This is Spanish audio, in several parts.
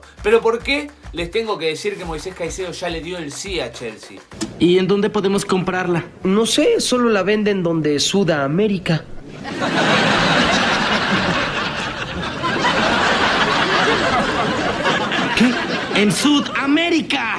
Pero ¿por qué les tengo que decir que Moisés Caicedo ya le dio el sí a Chelsea? ¿Y en dónde podemos comprarla? No sé, solo la venden donde Sudamérica. ¿Qué? ¡En Sudamérica!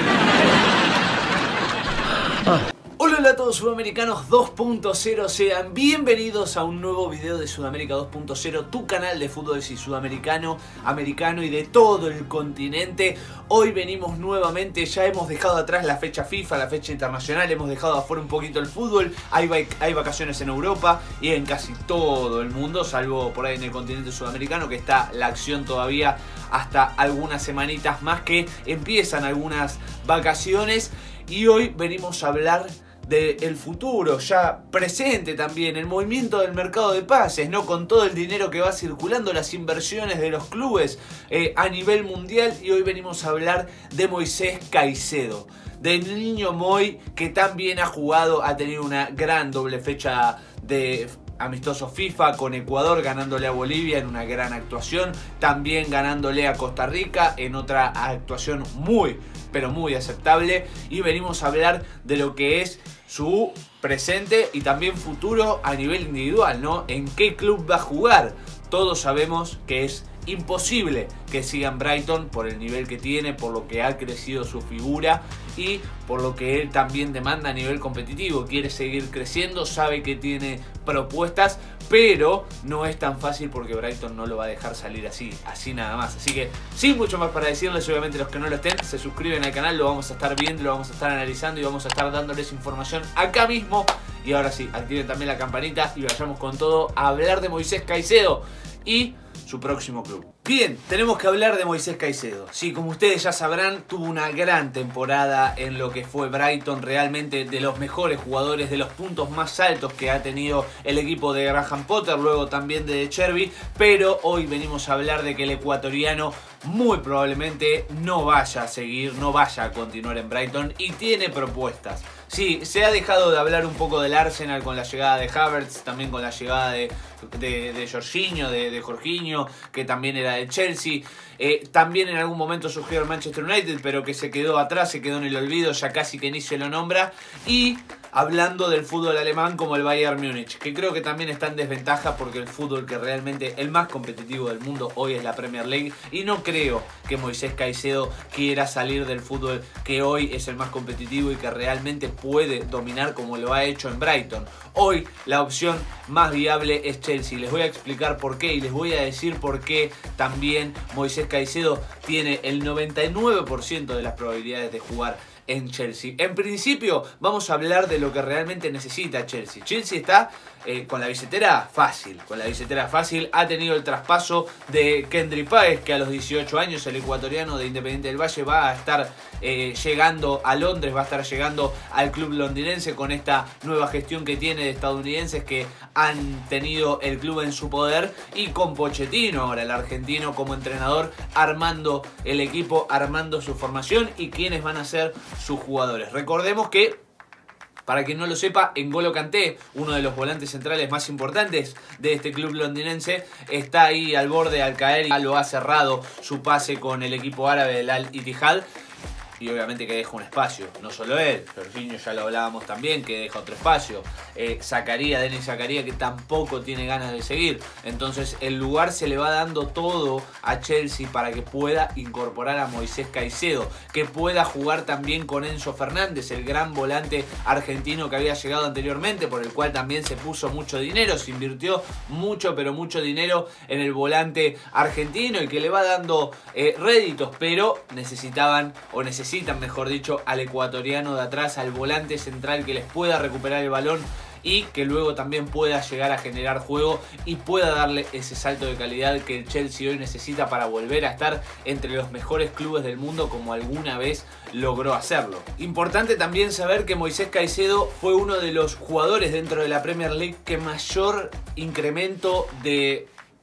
Hola a todos sudamericanos 2.0, sean bienvenidos a un nuevo video de Sudamérica 2.0, tu canal de fútbol sudamericano, americano y de todo el continente. Hoy venimos nuevamente, ya hemos dejado atrás la fecha FIFA, la fecha internacional, hemos dejado afuera un poquito el fútbol, hay vacaciones en Europa y en casi todo el mundo, salvo por ahí en el continente sudamericano que está la acción todavía hasta algunas semanitas más que empiezan algunas vacaciones. Y hoy venimos a hablar del futuro, ya presente también, el movimiento del mercado de pases, ¿no? Con todo el dinero que va circulando, las inversiones de los clubes a nivel mundial. Y hoy venimos a hablar de Moisés Caicedo, del niño Moy, que también ha jugado, ha tenido una gran doble fecha de amistoso FIFA con Ecuador, ganándole a Bolivia en una gran actuación, también ganándole a Costa Rica en otra actuación muy, pero muy aceptable. Y venimos a hablar de lo que es su presente y también futuro a nivel individual, ¿no? ¿En qué club va a jugar? Todos sabemos que es imposible que siga en Brighton por el nivel que tiene, por lo que ha crecido su figura y por lo que él también demanda a nivel competitivo. Quiere seguir creciendo, sabe que tiene propuestas, pero no es tan fácil porque Brighton no lo va a dejar salir así nada más. Así que sin mucho más para decirles, obviamente los que no lo estén, se suscriben al canal, lo vamos a estar viendo, lo vamos a estar analizando y vamos a estar dándoles información acá mismo. Y ahora sí, activen también la campanita y vayamos con todo a hablar de Moisés Caicedo y su próximo club. Bien, tenemos que hablar de Moisés Caicedo. Sí, como ustedes ya sabrán, tuvo una gran temporada en lo que fue Brighton, realmente de los mejores jugadores, de los puntos más altos que ha tenido el equipo de Graham Potter, luego también de Cherby, pero hoy venimos a hablar de que el ecuatoriano muy probablemente no vaya a seguir, no vaya a continuar en Brighton y tiene propuestas. Sí, se ha dejado de hablar un poco del Arsenal con la llegada de Havertz, también con la llegada de Jorginho, de Jorginho, que también era de Chelsea. También en algún momento surgió el Manchester United, pero que se quedó atrás, se quedó en el olvido, ya casi que ni se lo nombra. Y hablando del fútbol alemán como el Bayern Múnich, que creo que también está en desventaja porque el fútbol que realmente el más competitivo del mundo hoy es la Premier League. Y no creo que Moisés Caicedo quiera salir del fútbol que hoy es el más competitivo y que realmente puede dominar como lo ha hecho en Brighton. Hoy la opción más viable es Chelsea. Les voy a explicar por qué y les voy a decir por qué también Moisés Caicedo tiene el 99% de las probabilidades de jugar en Chelsea. En principio vamos a hablar de lo que realmente necesita Chelsea. Chelsea está con la billetera fácil, ha tenido el traspaso de Kendrick Páez, que a los 18 años el ecuatoriano de Independiente del Valle va a estar llegando a Londres, va a estar llegando al club londinense con esta nueva gestión que tiene de estadounidenses que han tenido el club en su poder, y con Pochettino ahora, el argentino, como entrenador, armando el equipo, armando su formación y quiénes van a ser sus jugadores. Recordemos que, para quien no lo sepa, N'Golo Kanté, uno de los volantes centrales más importantes de este club londinense, está ahí al borde al caer y ya lo ha cerrado su pase con el equipo árabe del Al Ittihad. Y obviamente que deja un espacio, no solo él, Jorginho ya lo hablábamos también, que deja otro espacio, Denis Zakaria, que tampoco tiene ganas de seguir. Entonces el lugar se le va dando todo a Chelsea para que pueda incorporar a Moisés Caicedo, que pueda jugar también con Enzo Fernández, el gran volante argentino que había llegado anteriormente, por el cual también se puso mucho dinero, se invirtió mucho, pero mucho dinero en el volante argentino y que le va dando réditos, pero necesitan, mejor dicho, al ecuatoriano de atrás, al volante central que les pueda recuperar el balón y que luego también pueda llegar a generar juego y pueda darle ese salto de calidad que el Chelsea hoy necesita para volver a estar entre los mejores clubes del mundo como alguna vez logró hacerlo. Importante también saber que Moisés Caicedo fue uno de los jugadores dentro de la Premier League que mayor incremento de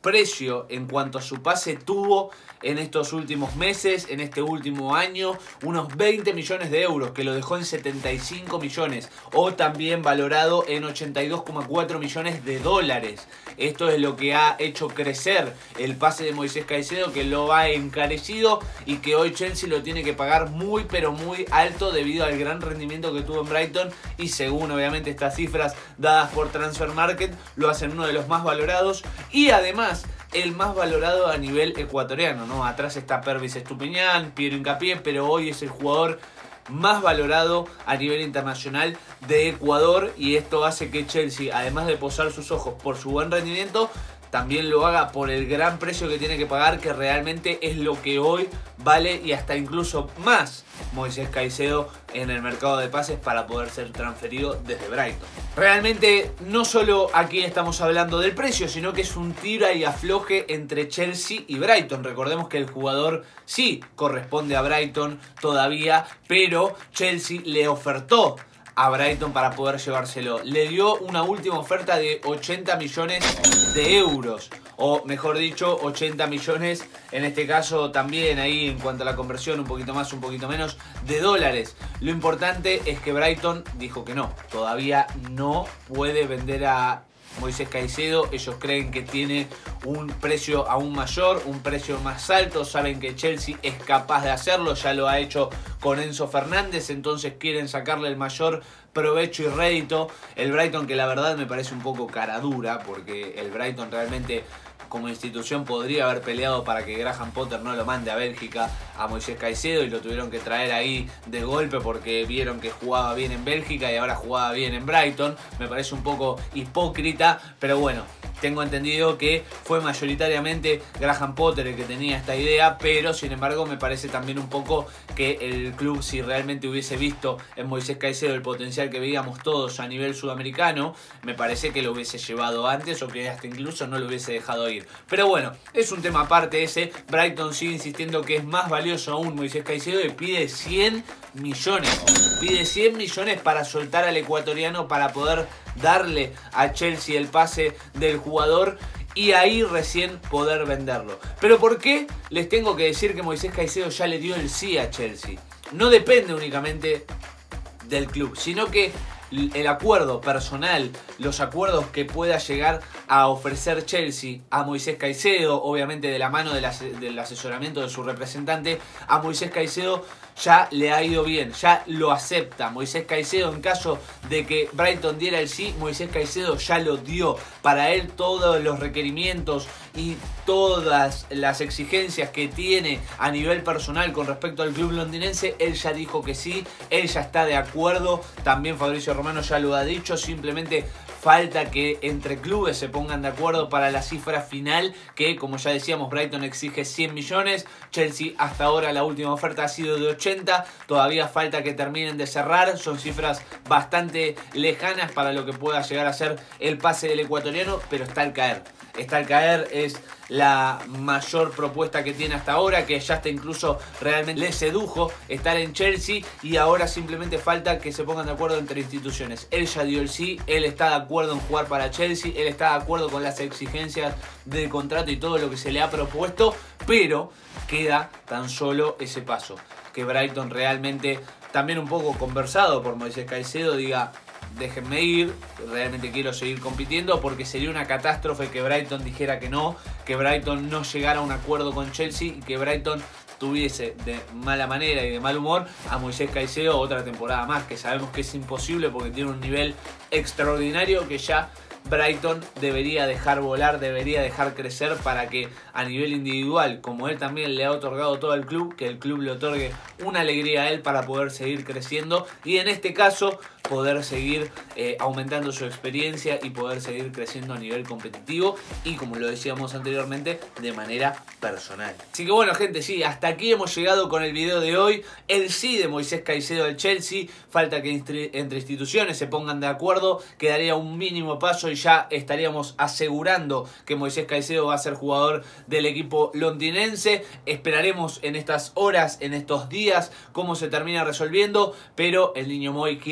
precio en cuanto a su pase tuvo en estos últimos meses, en este último año, unos 20 millones de euros, que lo dejó en 75 millones, o también valorado en 82,4 millones de dólares. Esto es lo que ha hecho crecer el pase de Moisés Caicedo, que lo ha encarecido y que hoy Chelsea lo tiene que pagar muy pero muy alto debido al gran rendimiento que tuvo en Brighton, y según obviamente estas cifras dadas por Transfermarkt lo hacen uno de los más valorados y además el más valorado a nivel ecuatoriano, ¿no? Atrás está Pervis Estupiñán, Piero Hincapié, pero hoy es el jugador más valorado a nivel internacional de Ecuador, y esto hace que Chelsea, además de posar sus ojos por su buen rendimiento, también lo haga por el gran precio que tiene que pagar, que realmente es lo que hoy vale y hasta incluso más Moisés Caicedo en el mercado de pases para poder ser transferido desde Brighton. Realmente no solo aquí estamos hablando del precio, sino que es un tira y afloje entre Chelsea y Brighton. Recordemos que el jugador sí corresponde a Brighton todavía, pero Chelsea le ofertó a Brighton para poder llevárselo. Le dio una última oferta de 80 millones de euros. O mejor dicho, 80 millones, en este caso también ahí en cuanto a la conversión, un poquito más, un poquito menos, de dólares. Lo importante es que Brighton dijo que no, todavía no puede vender a Moisés Caicedo. Ellos creen que tiene un precio aún mayor, un precio más alto. Saben que Chelsea es capaz de hacerlo, ya lo ha hecho con Enzo Fernández, entonces quieren sacarle el mayor provecho y rédito. El Brighton, que la verdad me parece un poco cara dura, porque el Brighton realmente como institución podría haber peleado para que Graham Potter no lo mande a Bélgica a Moisés Caicedo, y lo tuvieron que traer ahí de golpe porque vieron que jugaba bien en Bélgica y ahora jugaba bien en Brighton. Me parece un poco hipócrita, pero bueno, tengo entendido que fue mayoritariamente Graham Potter el que tenía esta idea, pero sin embargo me parece también un poco que el club, si realmente hubiese visto en Moisés Caicedo el potencial que veíamos todos a nivel sudamericano, me parece que lo hubiese llevado antes, o que hasta incluso no lo hubiese dejado ir. Pero bueno, es un tema aparte ese. Brighton sigue insistiendo que es más valioso aún Moisés Caicedo y pide 100 millones. Pide 100 millones para soltar al ecuatoriano, para poder darle a Chelsea el pase del jugador y ahí recién poder venderlo. Pero ¿por qué les tengo que decir que Moisés Caicedo ya le dio el sí a Chelsea? No depende únicamente del club, sino que el acuerdo personal, los acuerdos que pueda llegar a ofrecer Chelsea a Moisés Caicedo, obviamente de la mano del asesoramiento de su representante, a Moisés Caicedo ya le ha ido bien, ya lo acepta. Moisés Caicedo, en caso de que Brighton diera el sí, Moisés Caicedo ya lo dio. Para él todos los requerimientos y todas las exigencias que tiene a nivel personal con respecto al club londinense, él ya dijo que sí, él ya está de acuerdo. También Fabricio Romano ya lo ha dicho, simplemente falta que entre clubes se pongan de acuerdo para la cifra final, que como ya decíamos, Brighton exige 100 millones, Chelsea hasta ahora la última oferta ha sido de 80, todavía falta que terminen de cerrar, son cifras bastante lejanas para lo que pueda llegar a ser el pase del ecuatoriano, pero está al caer. Está al caer, es la mayor propuesta que tiene hasta ahora, que ya hasta incluso realmente le sedujo estar en Chelsea, y ahora simplemente falta que se pongan de acuerdo entre instituciones. Él ya dio el sí, él está de acuerdo en jugar para Chelsea, él está de acuerdo con las exigencias del contrato y todo lo que se le ha propuesto, pero queda tan solo ese paso, que Brighton realmente, también un poco conversado por Moisés Caicedo, diga: déjenme ir, realmente quiero seguir compitiendo, porque sería una catástrofe que Brighton dijera que no Brighton llegara a un acuerdo con Chelsea y que Brighton tuviese de mala manera y de mal humor a Moisés Caicedo otra temporada más, que sabemos que es imposible porque tiene un nivel extraordinario que ya Brighton debería dejar volar, debería dejar crecer, para que a nivel individual, como él también le ha otorgado todo al club, que el club le otorgue una alegría a él para poder seguir creciendo y en este caso poder seguir aumentando su experiencia y poder seguir creciendo a nivel competitivo y, como lo decíamos anteriormente, de manera personal. Así que bueno, gente, sí, hasta aquí hemos llegado con el video de hoy. El sí de Moisés Caicedo al Chelsea, falta que entre instituciones se pongan de acuerdo, quedaría un mínimo paso y ya estaríamos asegurando que Moisés Caicedo va a ser jugador del equipo londinense. Esperaremos en estas horas, en estos días, cómo se termina resolviendo, pero el niño Moy quiere jugar en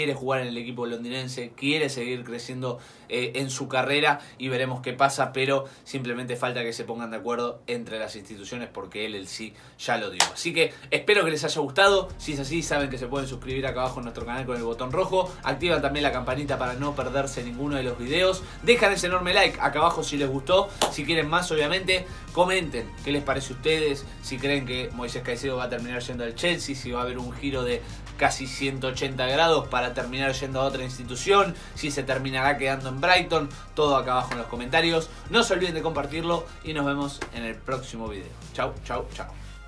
el equipo londinense, quiere seguir creciendo en su carrera y veremos qué pasa, pero simplemente falta que se pongan de acuerdo entre las instituciones porque él sí ya lo dio. Así que espero que les haya gustado. Si es así, saben que se pueden suscribir acá abajo en nuestro canal con el botón rojo, activan también la campanita para no perderse ninguno de los videos, dejan ese enorme like acá abajo si les gustó, si quieren más obviamente, comenten qué les parece a ustedes, si creen que Moisés Caicedo va a terminar yendo al Chelsea, si va a haber un giro de casi 180 grados para terminar yendo a otra institución, si se terminará quedando en Brighton, todo acá abajo en los comentarios. No se olviden de compartirlo y nos vemos en el próximo video. Chau, chau, chau.